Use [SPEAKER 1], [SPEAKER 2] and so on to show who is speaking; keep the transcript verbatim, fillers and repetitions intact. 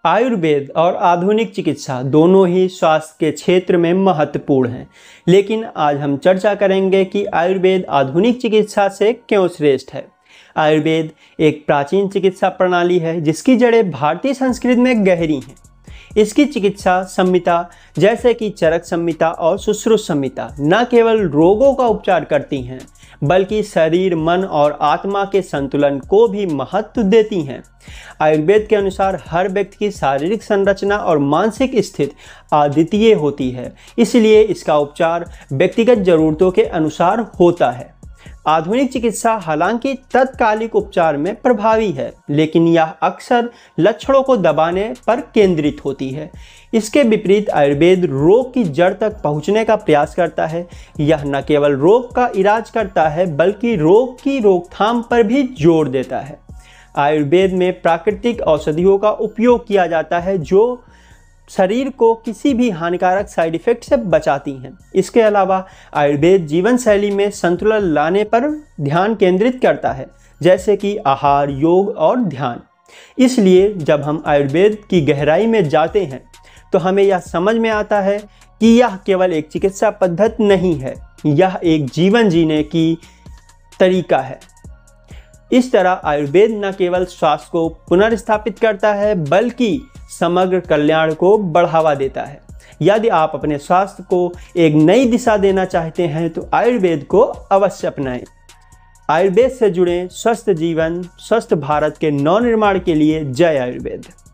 [SPEAKER 1] आयुर्वेद और आधुनिक चिकित्सा दोनों ही स्वास्थ्य के क्षेत्र में महत्वपूर्ण हैं, लेकिन आज हम चर्चा करेंगे कि आयुर्वेद आधुनिक चिकित्सा से क्यों श्रेष्ठ है। आयुर्वेद एक प्राचीन चिकित्सा प्रणाली है जिसकी जड़ें भारतीय संस्कृति में गहरी हैं। इसकी चिकित्सा संहिता जैसे कि चरक संहिता और सुश्रुत संहिता न केवल रोगों का उपचार करती हैं बल्कि शरीर, मन और आत्मा के संतुलन को भी महत्व देती हैं। आयुर्वेद के अनुसार हर व्यक्ति की शारीरिक संरचना और मानसिक स्थिति अद्वितीय होती है, इसलिए इसका उपचार व्यक्तिगत जरूरतों के अनुसार होता है। आधुनिक चिकित्सा हालांकि तत्कालिक उपचार में प्रभावी है, लेकिन यह अक्सर लक्षणों को दबाने पर केंद्रित होती है। इसके विपरीत आयुर्वेद रोग की जड़ तक पहुंचने का प्रयास करता है। यह न केवल रोग का इलाज करता है बल्कि रोग की रोकथाम पर भी जोर देता है। आयुर्वेद में प्राकृतिक औषधियों का उपयोग किया जाता है जो शरीर को किसी भी हानिकारक साइड इफेक्ट से बचाती हैं। इसके अलावा आयुर्वेद जीवन शैली में संतुलन लाने पर ध्यान केंद्रित करता है, जैसे कि आहार, योग और ध्यान। इसलिए जब हम आयुर्वेद की गहराई में जाते हैं तो हमें यह समझ में आता है कि यह केवल एक चिकित्सा पद्धति नहीं है, यह एक जीवन जीने की तरीका है। इस तरह आयुर्वेद न केवल स्वास्थ्य को पुनर्स्थापित करता है बल्कि समग्र कल्याण को बढ़ावा देता है। यदि आप अपने स्वास्थ्य को एक नई दिशा देना चाहते हैं तो आयुर्वेद को अवश्य अपनाएं। आयुर्वेद से जुड़े स्वस्थ जीवन, स्वस्थ भारत के नव निर्माण के लिए जय आयुर्वेद।